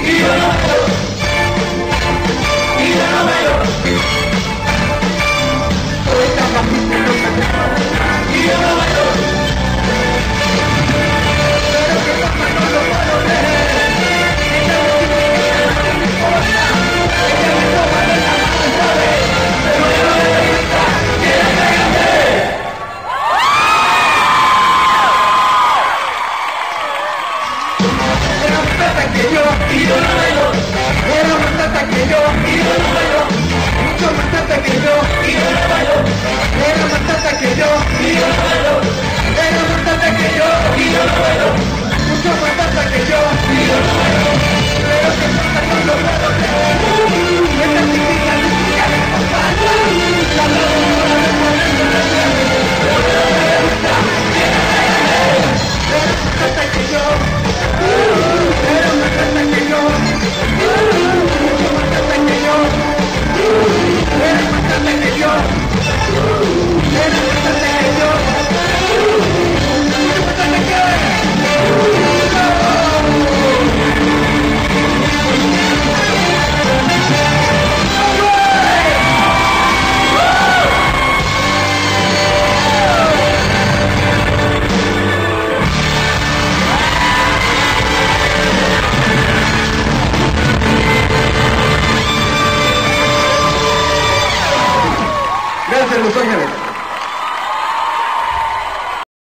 y yo no bailo, y yo no bailo. Soy capacito y no sé, y yo no bailo. Pero que pasa no lo puedo leer. Esta música no me importa. Ella me toma de la mano, ¿sabes? Pero yo no le gusta que la caigan de él. Era más tata que yo y yo no bailo. Era más tata que yo y yo no bailo. Mucho más tata que yo y yo no bailo. Era más tata que yo y yo no bailo. Era más tata que yo y yo no bailo. Mucho más tata que yo y yo no bailo. Pero que pasa no lo puedo creer. Esta chiquita ni siquiera me compasa. La locura de ponerse de pie. Pero que no me gusta que la caigan de él. Era más tata que yo. Era más tata que yo. Mucho más tata que yo. Era más tata que yo. Era más tata que yo. Mucho más tata que yo. Gracias, Los Ángeles.